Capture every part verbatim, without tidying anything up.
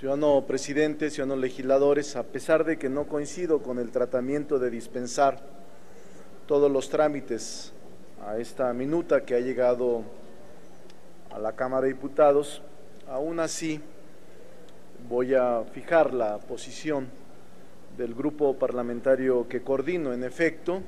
Ciudadano presidente, ciudadanos legisladores, a pesar de que no coincido con el tratamiento de dispensar todos los trámites a esta minuta que ha llegado a la Cámara de Diputados, aún así voy a fijar la posición del grupo parlamentario que coordino. En efecto,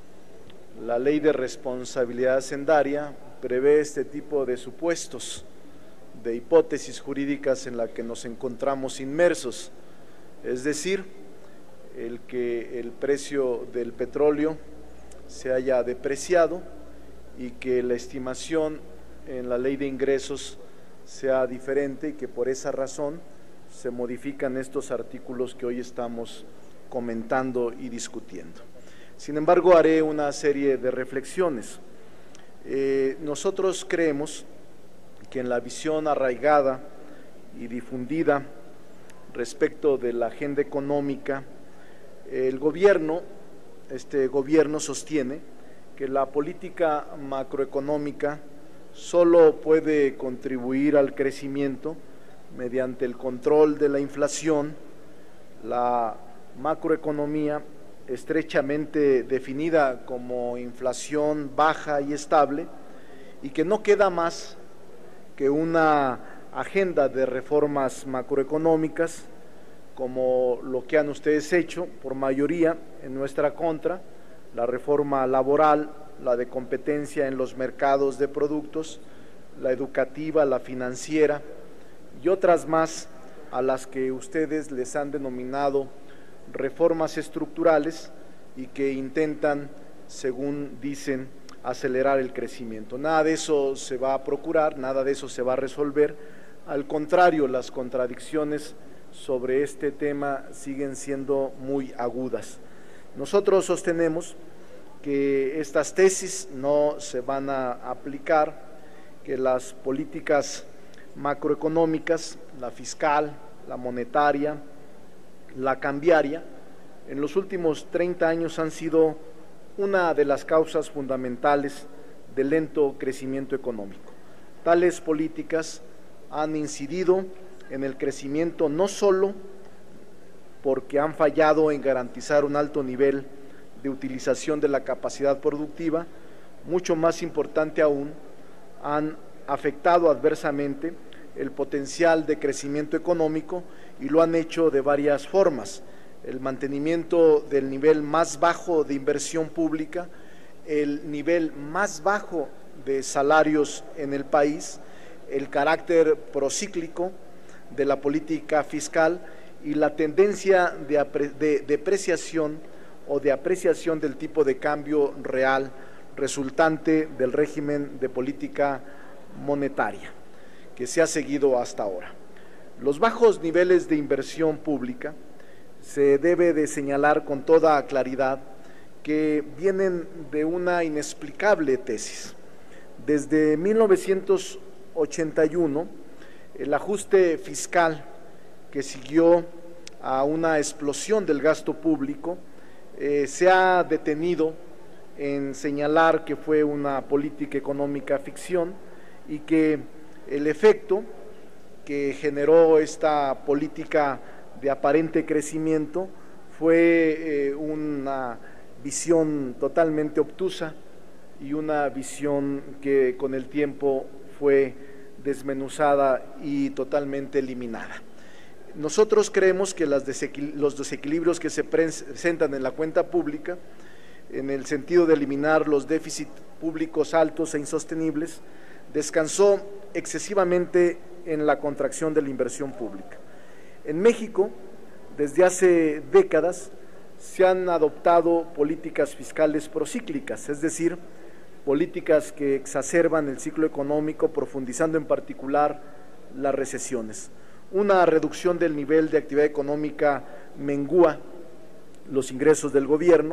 la Ley de Responsabilidad Hacendaria prevé este tipo de supuestos, de hipótesis jurídicas en la que nos encontramos inmersos, es decir, el que el precio del petróleo se haya depreciado y que la estimación en la ley de ingresos sea diferente y que por esa razón se modifican estos artículos que hoy estamos comentando y discutiendo. Sin embargo, haré una serie de reflexiones. Eh, nosotros creemos que en la visión arraigada y difundida respecto de la agenda económica, el gobierno, este gobierno sostiene que la política macroeconómica solo puede contribuir al crecimiento mediante el control de la inflación, la macroeconomía estrechamente definida como inflación baja y estable, y que no queda más que una agenda de reformas macroeconómicas, como lo que han ustedes hecho por mayoría en nuestra contra, la reforma laboral, la de competencia en los mercados de productos, la educativa, la financiera y otras más a las que ustedes les han denominado reformas estructurales y que intentan, según dicen, acelerar el crecimiento. Nada de eso se va a procurar, nada de eso se va a resolver. Al contrario, las contradicciones sobre este tema siguen siendo muy agudas. Nosotros sostenemos que estas tesis no se van a aplicar, que las políticas macroeconómicas, la fiscal, la monetaria, la cambiaria, en los últimos treinta años han sido una de las causas fundamentales del lento crecimiento económico. Tales políticas han incidido en el crecimiento no solo porque han fallado en garantizar un alto nivel de utilización de la capacidad productiva, mucho más importante aún, han afectado adversamente el potencial de crecimiento económico y lo han hecho de varias formas: el mantenimiento del nivel más bajo de inversión pública, el nivel más bajo de salarios en el país, el carácter procíclico de la política fiscal y la tendencia de, de depreciación o de apreciación del tipo de cambio real resultante del régimen de política monetaria que se ha seguido hasta ahora. Los bajos niveles de inversión pública se debe de señalar con toda claridad que vienen de una inexplicable tesis. Desde mil novecientos ochenta y uno, el ajuste fiscal que siguió a una explosión del gasto público eh, se ha detenido en señalar que fue una política económica ficción y que el efecto que generó esta política de aparente crecimiento fue eh, una visión totalmente obtusa y una visión que con el tiempo fue desmenuzada y totalmente eliminada. Nosotros creemos que las desequil- los desequilibrios que se presentan en la cuenta pública, en el sentido de eliminar los déficits públicos altos e insostenibles, descansó excesivamente en la contracción de la inversión pública. En México, desde hace décadas, se han adoptado políticas fiscales procíclicas, es decir, políticas que exacerban el ciclo económico, profundizando en particular las recesiones. Una reducción del nivel de actividad económica mengúa los ingresos del gobierno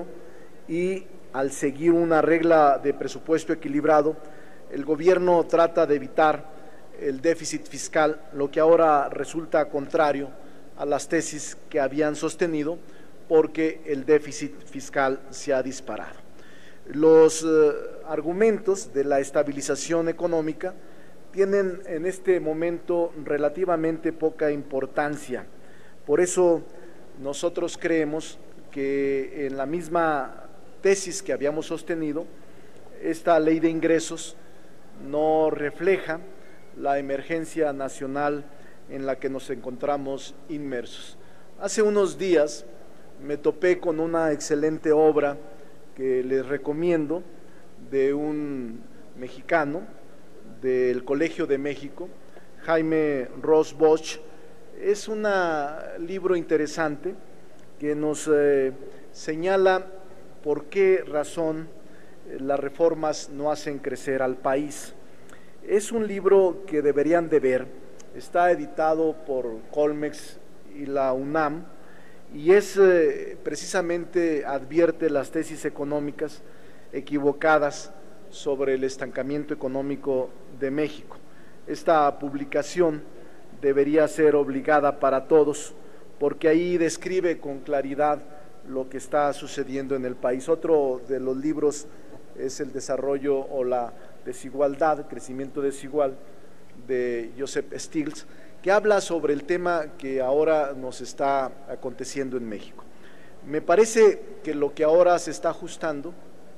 y, al seguir una regla de presupuesto equilibrado, el gobierno trata de evitar el déficit fiscal, lo que ahora resulta contrario a las tesis que habían sostenido, porque el déficit fiscal se ha disparado. Los eh, argumentos de la estabilización económica tienen en este momento relativamente poca importancia. Por eso nosotros creemos que en la misma tesis que habíamos sostenido, esta ley de ingresos no refleja la emergencia nacional en la que nos encontramos inmersos. Hace unos días me topé con una excelente obra que les recomiendo de un mexicano del Colegio de México, Jaime Ross Bosch. Es un libro interesante que nos eh, señala por qué razón las reformas no hacen crecer al país. Es un libro que deberían de ver, está editado por Colmex y la UNAM, y es eh, precisamente advierte las tesis económicas equivocadas sobre el estancamiento económico de México. Esta publicación debería ser obligada para todos, porque ahí describe con claridad lo que está sucediendo en el país. Otro de los libros es El desarrollo o la desigualdad, crecimiento desigual, de Joseph Stiglitz, que habla sobre el tema que ahora nos está aconteciendo en México. Me parece que lo que ahora se está ajustando,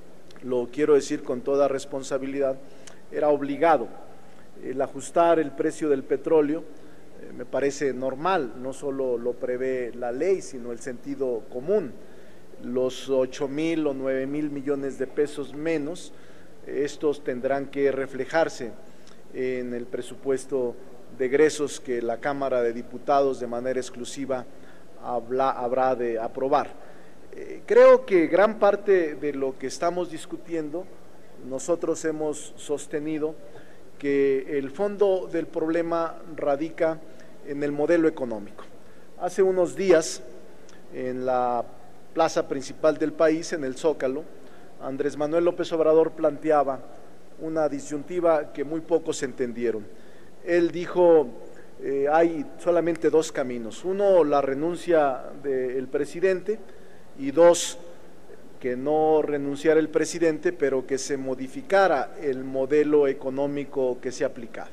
lo quiero decir con toda responsabilidad, era obligado. El ajustar el precio del petróleo eh, me parece normal, no solo lo prevé la ley, sino el sentido común. Los ocho mil o nueve mil millones de pesos menos, estos tendrán que reflejarse en el presupuesto de egresos que la Cámara de Diputados de manera exclusiva habla, habrá de aprobar. Eh, creo que gran parte de lo que estamos discutiendo, nosotros hemos sostenido que el fondo del problema radica en el modelo económico. Hace unos días, en la plaza principal del país, en el Zócalo, Andrés Manuel López Obrador planteaba una disyuntiva que muy pocos entendieron. Él dijo, eh, hay solamente dos caminos: uno, la renuncia del presidente, y dos, que no renunciara el presidente, pero que se modificara el modelo económico que se ha aplicado.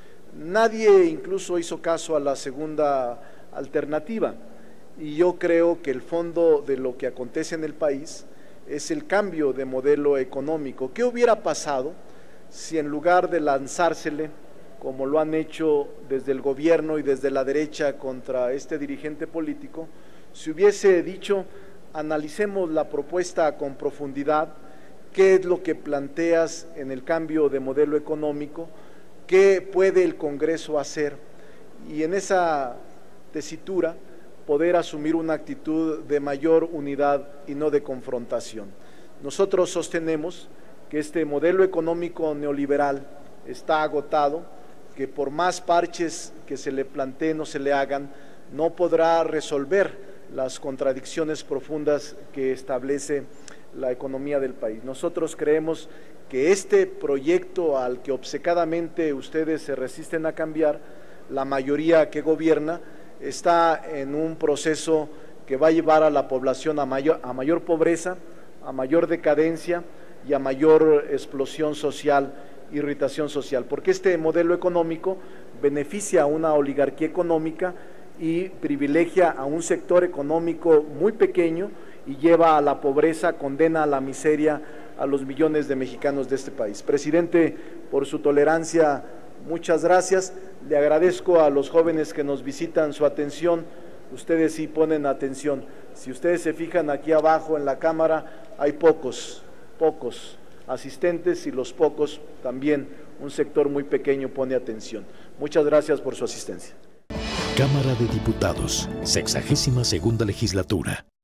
Nadie incluso hizo caso a la segunda alternativa, y yo creo que el fondo de lo que acontece en el país es el cambio de modelo económico. ¿Qué hubiera pasado si en lugar de lanzársele, como lo han hecho desde el gobierno y desde la derecha contra este dirigente político, se hubiese dicho: analicemos la propuesta con profundidad, qué es lo que planteas en el cambio de modelo económico, qué puede el Congreso hacer, y en esa tesitura poder asumir una actitud de mayor unidad y no de confrontación. Nosotros sostenemos que este modelo económico neoliberal está agotado, que por más parches que se le planteen o se le hagan, no podrá resolver las contradicciones profundas que establece la economía del país. Nosotros creemos que este proyecto al que obcecadamente ustedes se resisten a cambiar, la mayoría que gobierna, está en un proceso que va a llevar a la población a mayor, a mayor pobreza, a mayor decadencia y a mayor explosión social, irritación social, porque este modelo económico beneficia a una oligarquía económica y privilegia a un sector económico muy pequeño y lleva a la pobreza, condena a la miseria a los millones de mexicanos de este país. Presidente, por su tolerancia, muchas gracias. Le agradezco a los jóvenes que nos visitan su atención. Ustedes sí ponen atención. Si ustedes se fijan aquí abajo en la cámara, hay pocos, pocos asistentes, y los pocos también, un sector muy pequeño pone atención. Muchas gracias por su asistencia. Cámara de Diputados, sexagésima segunda legislatura.